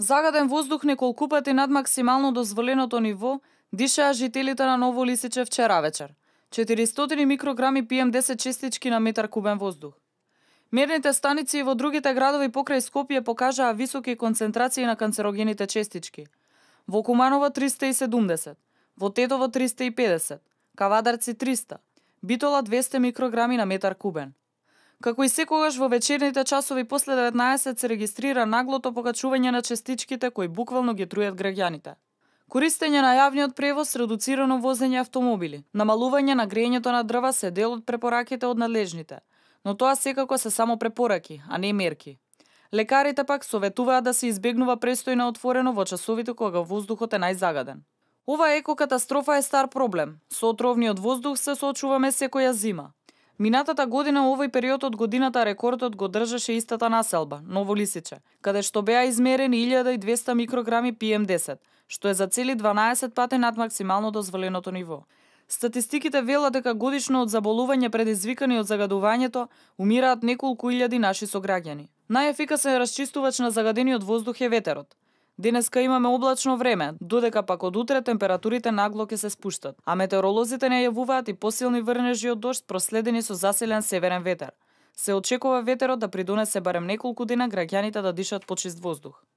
Загаден воздух неколку пати над максимално дозволеното ниво дишаа жителите на Ново Лисиче вчера вечер. 400 микрограми PM10 честички на метар кубен воздух. Мерните станици и во другите градови покрај Скопје покажаа високи концентрации на канцерогените честички. Во Куманово 370, во Тетово 350, Кавадарци 300, Битола 200 микрограми на метар кубен. Како и секогаш во вечерните часови после 19 се регистрира наглото покачување на честичките кои буквално ги трујат граѓаните. Користење на јавниот превоз, редуцирано возење автомобили, намалување на грејењето на дрва се дел од препораките од надлежните, но тоа секако се само препораки, а не мерки. Лекарите пак советуваат да се избегнува престој на отворено во часовите кога воздухот е најзагаден. Ова екокатастрофа е стар проблем. Со отровниот воздух се соочуваме секоја зима. Минатата година овој период од годината рекордот го држеше истата населба, Ново Лисиче, каде што беа измерени 1200 микрограми PM10, што е за цели 12 пати над максимално дозволеното ниво. Статистиките велат дека годишно од заболување предизвикани од загадувањето умираат неколку илјади наши сограѓани. Најефикасен расчистувач на загадениот воздух е ветерот. Денеска имаме облачно време, додека пак од утре температурите нагло ќе се спуштат, а метеоролозите најавуваат и посилни врнежи од дожд проследени со засилен северен ветер. Се очекува ветерот да придонесе барем неколку дена граѓаните да дишат почист воздух.